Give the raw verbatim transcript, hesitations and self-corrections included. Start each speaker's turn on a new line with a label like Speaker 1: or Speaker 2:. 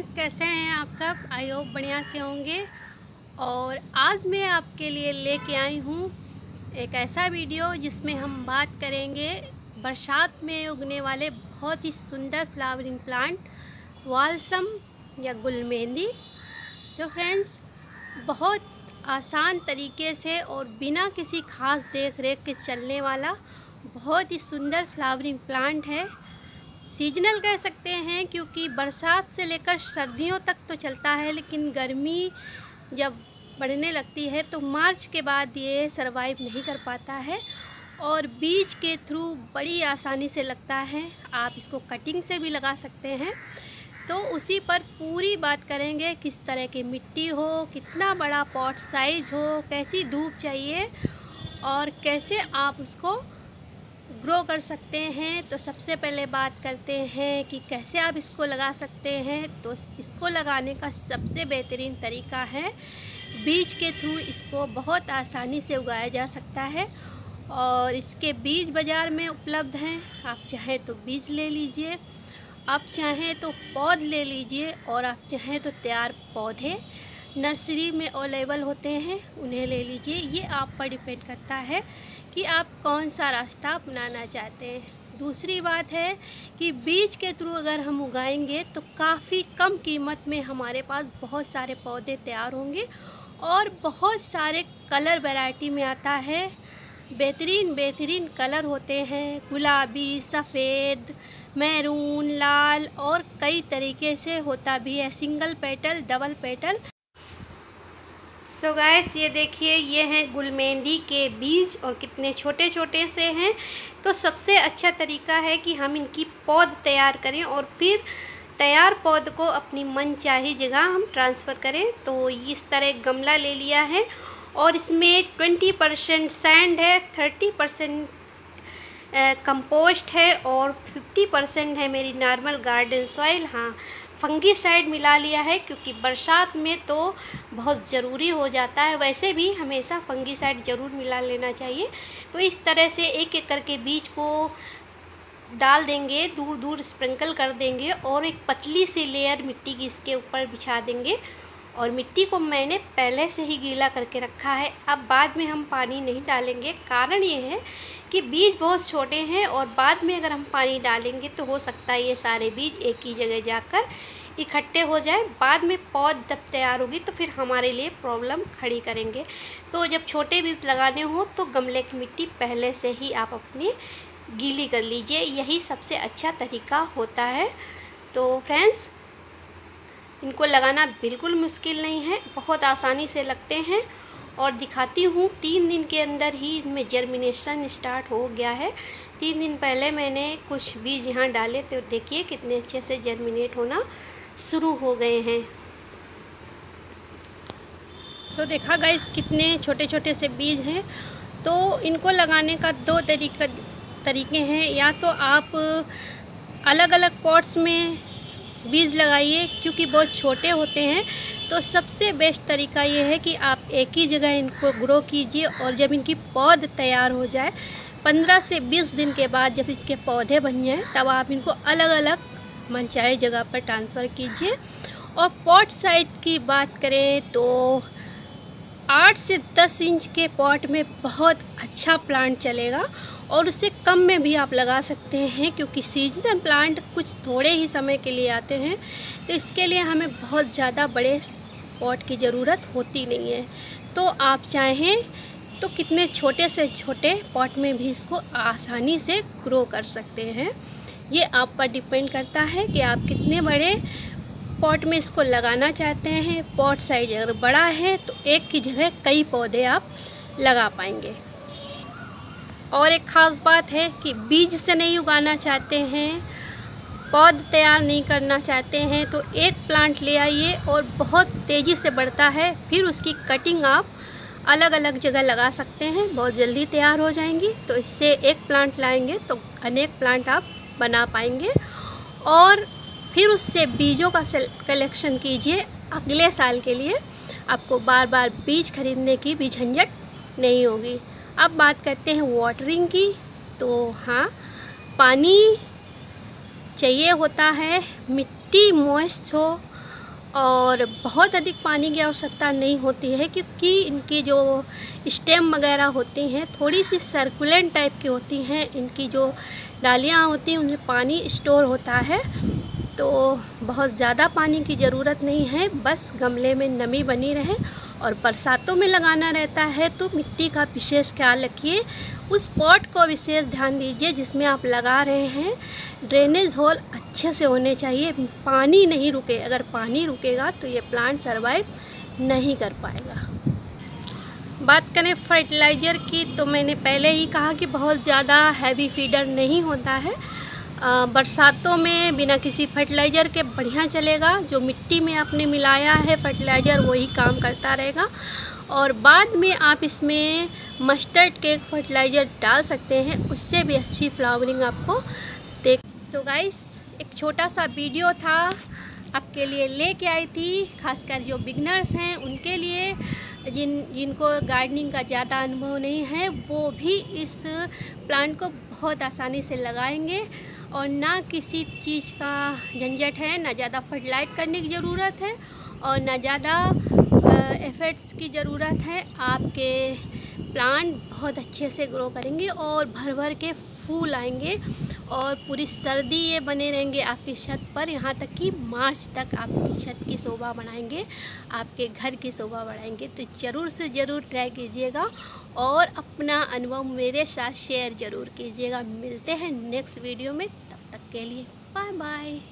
Speaker 1: Friends, कैसे हैं आप सब? आई होप बढ़िया से होंगे। और आज मैं आपके लिए लेके आई हूँ एक ऐसा वीडियो जिसमें हम बात करेंगे बरसात में उगने वाले बहुत ही सुंदर फ्लावरिंग प्लांट वाल्सम या गुलमेंदी। तो फ्रेंड्स, बहुत आसान तरीके से और बिना किसी खास देख रेख के चलने वाला बहुत ही सुंदर फ्लावरिंग प्लांट है। सीजनल कह सकते हैं क्योंकि बरसात से लेकर सर्दियों तक तो चलता है, लेकिन गर्मी जब बढ़ने लगती है तो मार्च के बाद ये सरवाइव नहीं कर पाता है और बीज के थ्रू बड़ी आसानी से लगता है। आप इसको कटिंग से भी लगा सकते हैं। तो उसी पर पूरी बात करेंगे, किस तरह की मिट्टी हो, कितना बड़ा पॉट साइज़ हो, कैसी धूप चाहिए और कैसे आप उसको ग्रो कर सकते हैं। तो सबसे पहले बात करते हैं कि कैसे आप इसको लगा सकते हैं। तो इसको लगाने का सबसे बेहतरीन तरीका है बीज के थ्रू। इसको बहुत आसानी से उगाया जा सकता है और इसके बीज बाज़ार में उपलब्ध हैं। आप चाहें तो बीज ले लीजिए, आप चाहें तो पौध ले लीजिए और आप चाहें तो तैयार पौधे नर्सरी में अवेलेबल होते हैं, उन्हें ले लीजिए। ये आप पर डिपेंड करता है कि आप कौन सा रास्ता अपनाना चाहते हैं। दूसरी बात है कि बीज के थ्रू अगर हम उगाएंगे तो काफ़ी कम कीमत में हमारे पास बहुत सारे पौधे तैयार होंगे और बहुत सारे कलर वैरायटी में आता है। बेहतरीन बेहतरीन कलर होते हैं, गुलाबी, सफ़ेद, मैरून, लाल और कई तरीके से होता भी है, single petal, double petal. So so guys, ये देखिए, ये हैं गुलमेंदी के बीज और कितने छोटे छोटे से हैं। तो सबसे अच्छा तरीका है कि हम इनकी पौध तैयार करें और फिर तैयार पौध को अपनी मनचाही जगह हम ट्रांसफ़र करें। तो इस तरह एक गमला ले लिया है और इसमें ट्वेंटी परसेंट सैंड है, थर्टी परसेंट कंपोस्ट है और फिफ्टी परसेंट है मेरी नॉर्मल गार्डन सॉइल। हाँ, फंगीसाइड मिला लिया है क्योंकि बरसात में तो बहुत ज़रूरी हो जाता है। वैसे भी हमेशा फंगीसाइड ज़रूर मिला लेना चाहिए। तो इस तरह से एक एक करके बीज को डाल देंगे, दूर दूर स्प्रिंकल कर देंगे और एक पतली सी लेयर मिट्टी की इसके ऊपर बिछा देंगे। और मिट्टी को मैंने पहले से ही गीला करके रखा है, अब बाद में हम पानी नहीं डालेंगे। कारण ये है कि बीज बहुत छोटे हैं और बाद में अगर हम पानी डालेंगे तो हो सकता है ये सारे बीज एक ही जगह जाकर इकट्ठे हो जाएं। बाद में पौध जब तैयार होगी तो फिर हमारे लिए प्रॉब्लम खड़ी करेंगे। तो जब छोटे बीज लगाने हो तो गमले की मिट्टी पहले से ही आप अपनी गीली कर लीजिए, यही सबसे अच्छा तरीका होता है। तो फ्रेंड्स, इनको लगाना बिल्कुल मुश्किल नहीं है, बहुत आसानी से लगते हैं। और दिखाती हूँ, तीन दिन के अंदर ही इनमें जर्मिनेशन स्टार्ट हो गया है। तीन दिन पहले मैंने कुछ बीज यहाँ डाले तो देखिए कितने अच्छे से जर्मिनेट होना शुरू हो गए हैं। सो देखा गाइस, कितने छोटे छोटे से बीज हैं। तो इनको लगाने का दो तरीका तरीके हैं। या तो आप अलग अलग पॉट्स में बीज लगाइए क्योंकि बहुत छोटे होते हैं। तो सबसे बेस्ट तरीका ये है कि आप एक ही जगह इनको ग्रो कीजिए और जब इनकी पौध तैयार हो जाए, पंद्रह से बीस दिन के बाद जब इनके पौधे बन जाएं, तब आप इनको अलग अलग मनचाहे जगह पर ट्रांसफ़र कीजिए। और पॉट साइज की बात करें तो आठ से दस इंच के पॉट में बहुत अच्छा प्लांट चलेगा और उससे कम में भी आप लगा सकते हैं क्योंकि सीजनल प्लांट कुछ थोड़े ही समय के लिए आते हैं। तो इसके लिए हमें बहुत ज़्यादा बड़े पॉट की ज़रूरत होती नहीं है। तो आप चाहें तो कितने छोटे से छोटे पॉट में भी इसको आसानी से ग्रो कर सकते हैं। ये आप पर डिपेंड करता है कि आप कितने बड़े पॉट में इसको लगाना चाहते हैं। पॉट साइज अगर बड़ा है तो एक की जगह कई पौधे आप लगा पाएंगे। और एक ख़ास बात है कि बीज से नहीं उगाना चाहते हैं, पौध तैयार नहीं करना चाहते हैं, तो एक प्लांट ले आइए और बहुत तेज़ी से बढ़ता है, फिर उसकी कटिंग आप अलग अलग जगह लगा सकते हैं, बहुत जल्दी तैयार हो जाएंगी। तो इससे एक प्लांट लाएंगे तो अनेक प्लांट आप बना पाएंगे और फिर उससे बीजों का कलेक्शन कीजिए अगले साल के लिए। आपको बार बार बीज खरीदने की भी झंझट नहीं होगी। अब बात करते हैं वाटरिंग की। तो हाँ, पानी चाहिए होता है, मिट्टी मॉइस्ट हो और बहुत अधिक पानी की आवश्यकता नहीं होती है, क्योंकि इनकी जो स्टेम वगैरह होती हैं थोड़ी सी सर्कुलेंट टाइप की होती हैं। इनकी जो डालियाँ होती हैं उनमें पानी स्टोर होता है, तो बहुत ज़्यादा पानी की ज़रूरत नहीं है। बस गमले में नमी बनी रहे। और बरसातों में लगाना रहता है तो मिट्टी का विशेष ख्याल रखिए, उस पॉट को विशेष ध्यान दीजिए जिसमें आप लगा रहे हैं। ड्रेनेज होल अच्छे से होने चाहिए, पानी नहीं रुके। अगर पानी रुकेगा तो ये प्लांट सरवाइव नहीं कर पाएगा। बात करें फर्टिलाइज़र की, तो मैंने पहले ही कहा कि बहुत ज़्यादा हैवी फीडर नहीं होता है। आ, बरसातों में बिना किसी फर्टिलाइज़र के बढ़िया चलेगा। जो मिट्टी में आपने मिलाया है फर्टिलाइज़र वही काम करता रहेगा। और बाद में आप इसमें मस्टर्ड केक फर्टिलाइज़र डाल सकते हैं, उससे भी अच्छी फ्लावरिंग आपको देख। सो गाइस, एक छोटा सा वीडियो था आपके लिए लेके आई थी, खासकर जो बिगनर्स हैं उनके लिए, जिन जिनको गार्डनिंग का ज़्यादा अनुभव नहीं है वो भी इस प्लांट को बहुत आसानी से लगाएंगे। और ना किसी चीज़ का झंझट है, ना ज़्यादा फर्टिलाइज करने की ज़रूरत है और ना ज़्यादा एफर्ट्स की ज़रूरत है। आपके प्लांट बहुत अच्छे से ग्रो करेंगे और भर भर के फूल आएंगे और पूरी सर्दी ये बने रहेंगे आपकी छत पर, यहाँ तक कि मार्च तक आपकी छत की शोभा बढ़ाएंगे, आपके घर की शोभा बढ़ाएंगे। तो ज़रूर से ज़रूर ट्राई कीजिएगा और अपना अनुभव मेरे साथ शेयर ज़रूर कीजिएगा। मिलते हैं नेक्स्ट वीडियो में, तब तक के लिए बाय बाय।